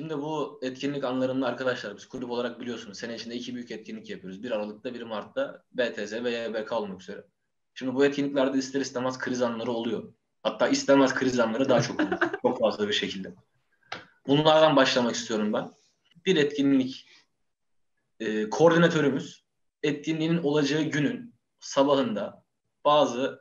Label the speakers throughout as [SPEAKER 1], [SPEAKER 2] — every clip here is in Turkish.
[SPEAKER 1] Şimdi bu etkinlik anlarında arkadaşlar biz kulüp olarak biliyorsunuz sene içinde 2 büyük etkinlik yapıyoruz. 1 Aralık'ta 1 Mart'ta BTZ ve YBK olmak üzere. Şimdi bu etkinliklerde ister istemez kriz anları oluyor. Hatta istemez kriz anları daha çok oluyor. Çok fazla bir şekilde. Bunlardan başlamak istiyorum ben. Bir etkinlik koordinatörümüz etkinliğin olacağı günün sabahında bazı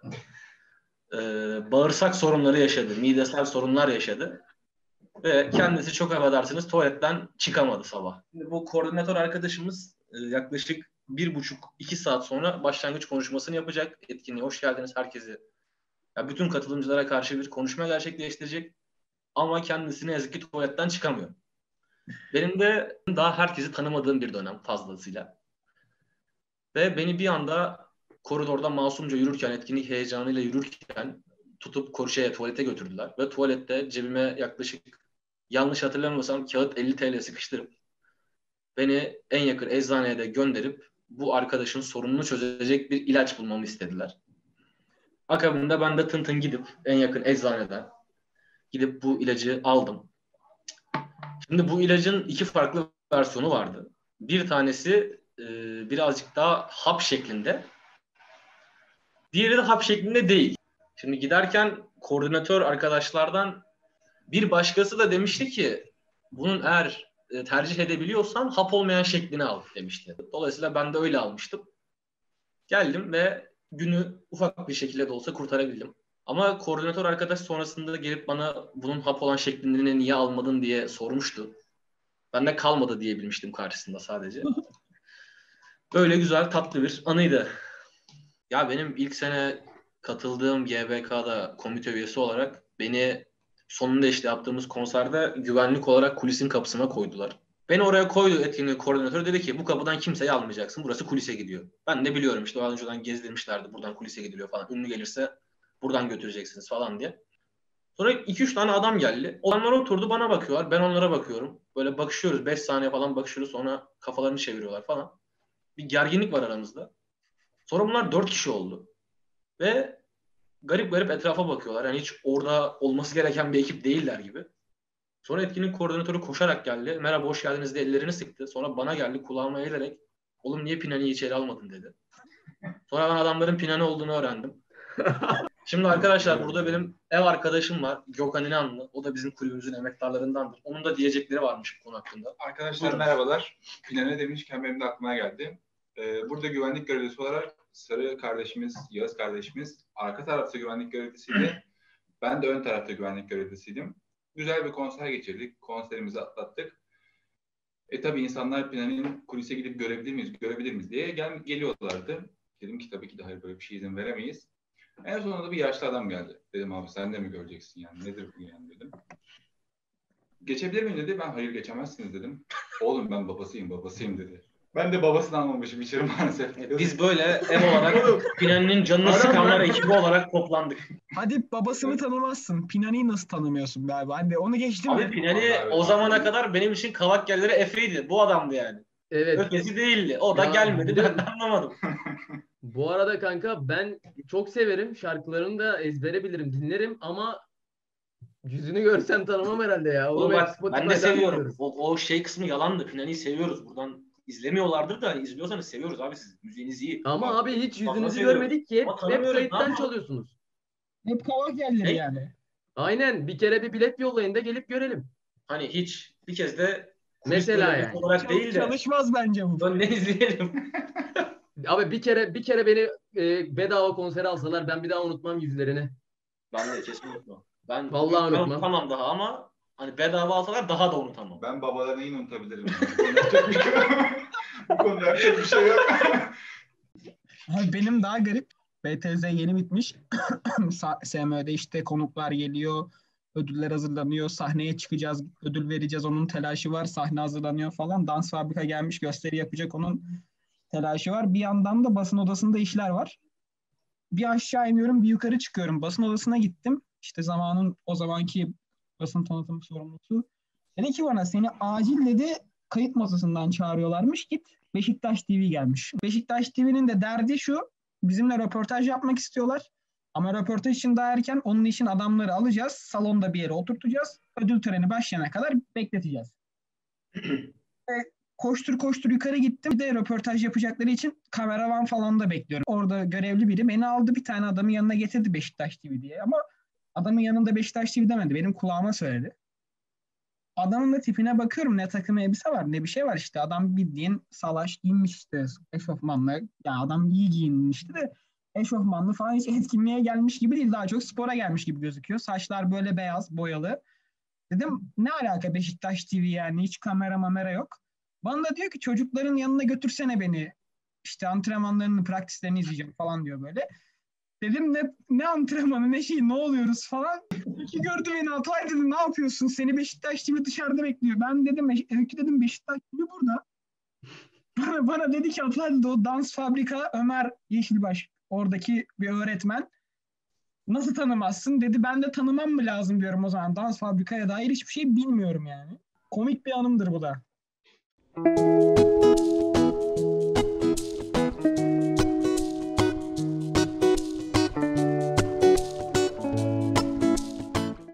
[SPEAKER 1] bağırsak sorunları yaşadı, midesel sorunlar yaşadı. Ve kendisi çok affedersiniz tuvaletten çıkamadı sabah. Şimdi bu koordinatör arkadaşımız yaklaşık 1,5-2 saat sonra başlangıç konuşmasını yapacak. Etkinliğe hoş geldiniz herkesi. Ya bütün katılımcılara karşı bir konuşma gerçekleştirecek. Ama kendisi ne yazık ki tuvaletten çıkamıyor. Benim de daha herkesi tanımadığım bir dönem fazlasıyla. Ve beni bir anda koridorda masumca yürürken, etkinlik heyecanıyla yürürken tutup tuvalete götürdüler. Ve tuvalette cebime yaklaşık yanlış hatırlamıyorsam kağıt 50 TL sıkıştırıp beni en yakın eczaneye de gönderip bu arkadaşın sorununu çözecek bir ilaç bulmamı istediler. Akabinde ben de tın gidip en yakın eczaneden gidip bu ilacı aldım. Şimdi bu ilacın 2 farklı versiyonu vardı. Bir tanesi birazcık daha hap şeklinde. Diğeri de hap şeklinde değil. Şimdi giderken koordinatör arkadaşlardan bir başkası da demişti ki bunun eğer tercih edebiliyorsan hap olmayan şeklini al demişti. Dolayısıyla ben de öyle almıştım. Geldim ve günü ufak bir şekilde de olsa kurtarabildim. Ama koordinatör arkadaş sonrasında gelip bana bunun hap olan şeklini niye almadın diye sormuştu. Ben de kalmadı diyebilmiştim karşısında sadece. Böyle güzel tatlı bir anıydı. Ya benim ilk sene katıldığım YBK'da komite üyesi olarak beni sonunda işte yaptığımız konserde güvenlik olarak kulisin kapısına koydular. Beni oraya koydu etkinlik koordinatörü, dedi ki bu kapıdan kimseyi almayacaksın. Burası kulise gidiyor. Ben de biliyorum işte daha önceden gezdirmişlerdi buradan kulise gidiliyor falan. Ünlü gelirse buradan götüreceksiniz falan diye. Sonra 2-3 tane adam geldi. Onlar oturdu bana bakıyorlar. Ben onlara bakıyorum. Böyle bakışıyoruz. 5 saniye falan bakışıyoruz. Sonra kafalarını çeviriyorlar falan. Bir gerginlik var aramızda. Sonra bunlar 4 kişi oldu. Ve garip garip etrafa bakıyorlar. Yani hiç orada olması gereken bir ekip değiller gibi. Sonra etkinlik koordinatörü koşarak geldi. Merhaba hoş geldiniz diye ellerini sıktı. Sonra bana geldi kulağıma eğilerek oğlum niye Pinani'yi içeri almadın dedi. Sonra ben adamların Pinani olduğunu öğrendim. Şimdi arkadaşlar burada benim ev arkadaşım var. Gökhan İnanlı. O da bizim kulübümüzün emektarlarındandır. Onun da diyecekleri varmış bu konu hakkında.
[SPEAKER 2] Arkadaşlar
[SPEAKER 1] buyurun.
[SPEAKER 2] Merhabalar. Pinane demişken benim de aklıma geldi. Burada güvenlik görevlisi olarak Sarı kardeşimiz, Yağız kardeşimiz arka tarafta güvenlik görevlisiydi. Ben de ön tarafta güvenlik görevlisiydim. Güzel bir konser geçirdik. Konserimizi atlattık. Tabii insanlar Pinane'nin kulise gidip görebilir miyiz diye geliyorlardı. Dedim ki tabii ki de hayır böyle bir şey izin veremeyiz. En sonunda bir yaşlı adam geldi. Dedim abi sen de mi göreceksin yani nedir bu yani dedim. Geçebilir miyim dedi. Ben hayır geçemezsiniz dedim. Oğlum ben babasıyım dedi. Ben de babasını almamışım içeri maalesef.
[SPEAKER 1] Biz böyle ev olarak Pinani'nin canını sıkanlar ekibi olarak toplandık.
[SPEAKER 3] Hadi babasını tanımazsın. Pinani'yi nasıl tanımıyorsun be abi? Hadi onu geçtim.
[SPEAKER 1] Abi Pinani o zamana kadar benim için kavak yerleri Efe'ydi. Bu adamdı yani.
[SPEAKER 4] Evet.
[SPEAKER 1] Ötesi değildi. O da
[SPEAKER 4] Ya,
[SPEAKER 1] gelmedi. Ben de anlamadım.
[SPEAKER 4] Bu arada kanka ben çok severim. Şarkılarını da ezbere bilirim, dinlerim ama yüzünü görsem tanımam herhalde ya.
[SPEAKER 1] Oğlum
[SPEAKER 4] hep
[SPEAKER 1] bak ben de
[SPEAKER 4] Spotify'dan
[SPEAKER 1] seviyorum.
[SPEAKER 4] dinliyoruz.
[SPEAKER 1] O şey kısmı yalandı. Pinani'yi seviyoruz. Buradan izlemiyorlardır da izliyorsanız seviyoruz abi siz. Müziğiniz iyi.
[SPEAKER 4] Ama
[SPEAKER 1] Bak,
[SPEAKER 4] abi hiç yüzünüzü
[SPEAKER 1] seviyorum.
[SPEAKER 4] görmedik ki.
[SPEAKER 1] Ama
[SPEAKER 4] Hep
[SPEAKER 1] tanımıyoruz, ne
[SPEAKER 4] kayıttan
[SPEAKER 1] yapalım?
[SPEAKER 4] çalıyorsunuz.
[SPEAKER 3] Hep kavak yerleri
[SPEAKER 1] Ne?
[SPEAKER 3] yani.
[SPEAKER 4] Aynen. Bir kere bir bilet yollayın da gelip görelim.
[SPEAKER 1] Hani hiç bir kez de
[SPEAKER 4] Mesela
[SPEAKER 1] kulis
[SPEAKER 4] yani.
[SPEAKER 1] olarak değil de
[SPEAKER 3] Çalışmaz bence bu.
[SPEAKER 1] ne izleyelim.
[SPEAKER 4] Abi bir kere beni bedava konsere alsalar ben bir daha unutmam yüzlerini.
[SPEAKER 1] Ben de kesin unutmam. Ben
[SPEAKER 4] Vallahi unutmam.
[SPEAKER 1] Tamam daha ama hani bedava alsalar daha da unutamam.
[SPEAKER 2] Ben babalarını yine unutabilirim. Bu konuda yapacak bir şey yok.
[SPEAKER 3] Abi benim daha garip. BTZ yeni bitmiş. SMÖ'de işte konuklar geliyor. Ödüller hazırlanıyor. Sahneye çıkacağız. Ödül vereceğiz. Onun telaşı var. Sahne hazırlanıyor falan. Dans fabrika gelmiş. Gösteri yapacak. Onun telaşı var. Bir yandan da basın odasında işler var. Bir aşağı iniyorum. Bir yukarı çıkıyorum. Basın odasına gittim. İşte o zamanki basın tanıtım sorumlusu. Dedi ki bana seni acil dedi kayıt masasından çağırıyorlarmış. Git. Beşiktaş TV gelmiş. Beşiktaş TV'nin de derdi şu. Bizimle röportaj yapmak istiyorlar. Ama röportaj için daha erken onun için adamları alacağız. Salonda bir yere oturtacağız. Ödül töreni başlayana kadar bekleteceğiz. Koştur koştur yukarı gittim. Bir de röportaj yapacakları için kameraman falan da bekliyorum. Orada görevli biri beni aldı, bir tane adamın yanına getirdi Beşiktaş TV diye. Ama adamın yanında Beşiktaş TV demedi. Benim kulağıma söyledi. Adamın da tipine bakıyorum, ne takım elbise var ne bir şey var işte. Adam bildiğin salaş giyinmiş işte eşofmanla. Ya adam iyi giyinmişti de eşofmanlı falan, hiç etkinliğe gelmiş gibi değil. Daha çok spora gelmiş gibi gözüküyor. Saçlar böyle beyaz boyalı. Dedim ne alaka Beşiktaş TV yani, hiç kamera yok. Bana da diyor ki çocukların yanına götürsene beni. İşte antrenmanlarını, praktislerini izleyeceğim falan diyor böyle. Dedim ne antrenmanı ne şey, ne oluyoruz falan. Öykü gördü beni, Atay dedi ne yapıyorsun? Seni Beşiktaş TV dışarıda bekliyor. Ben dedim Öykü dedim Beşiktaş TV burada. Bana dedi ki Atay dedi o Dans Fabrika Ömer Yeşilbaş oradaki bir öğretmen. Nasıl tanımazsın? Dedi ben de tanımam mı lazım diyorum o zaman. Dans Fabrika'ya dair hiçbir şey bilmiyorum yani. Komik bir anımdır bu da.